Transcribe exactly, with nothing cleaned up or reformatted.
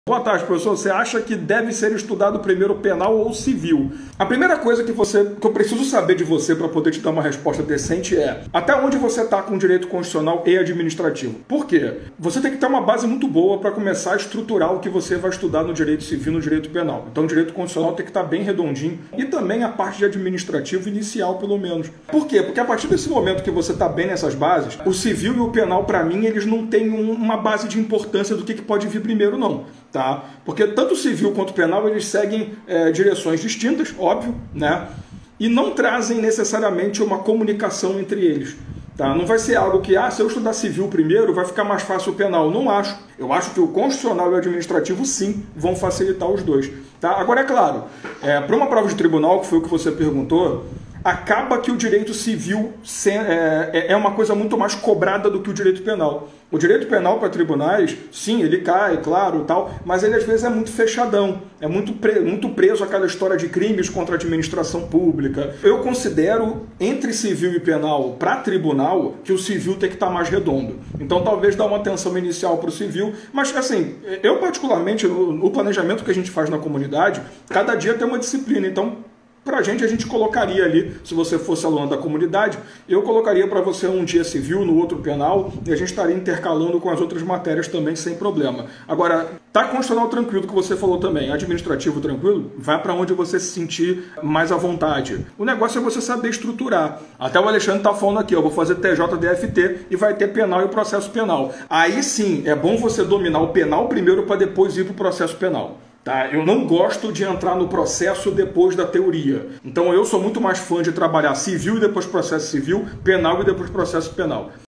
Boa tarde, professor. Você acha que deve ser estudado primeiro penal ou civil? A primeira coisa que, você, que eu preciso saber de você para poder te dar uma resposta decente é até onde você está com direito constitucional e administrativo. Por quê? Você tem que ter uma base muito boa para começar a estruturar o que você vai estudar no direito civil e no direito penal. Então o direito constitucional tem que estar bem redondinho e também a parte de administrativo inicial, pelo menos. Por quê? Porque a partir desse momento que você está bem nessas bases, o civil e o penal, para mim, eles não têm um, uma base de importância do que, que pode vir primeiro, não. Tá? Porque tanto o civil quanto o penal eles seguem é, direções distintas, óbvio, né? E não trazem necessariamente uma comunicação entre eles. Tá? Não vai ser algo que, ah, se eu estudar civil primeiro, vai ficar mais fácil o penal. Não acho. Eu acho que o constitucional e o administrativo, sim, vão facilitar os dois. Tá? Agora, é claro, é, para uma prova de tribunal, que foi o que você perguntou, acaba que o direito civil é uma coisa muito mais cobrada do que o direito penal. O direito penal para tribunais, sim, ele cai, claro, tal, mas ele às vezes é muito fechadão, é muito, pre, muito preso àquela história de crimes contra a administração pública. Eu considero, entre civil e penal para tribunal, que o civil tem que estar mais redondo. Então talvez dá uma atenção inicial para o civil, mas assim, eu particularmente, no planejamento que a gente faz na comunidade, cada dia tem uma disciplina, então para a gente, a gente colocaria ali, se você fosse aluno da comunidade, eu colocaria para você um dia civil, no outro penal, e a gente estaria intercalando com as outras matérias também, sem problema. Agora, tá constitucional tranquilo, que você falou também, administrativo tranquilo, vai para onde você se sentir mais à vontade. O negócio é você saber estruturar. Até o Alexandre tá falando aqui, eu vou fazer T J D F T e vai ter penal e processo penal. Aí sim, é bom você dominar o penal primeiro para depois ir para o processo penal. Tá? Eu não gosto de entrar no processo depois da teoria. Então eu sou muito mais fã de trabalhar civil e depois processo civil, penal e depois processo penal.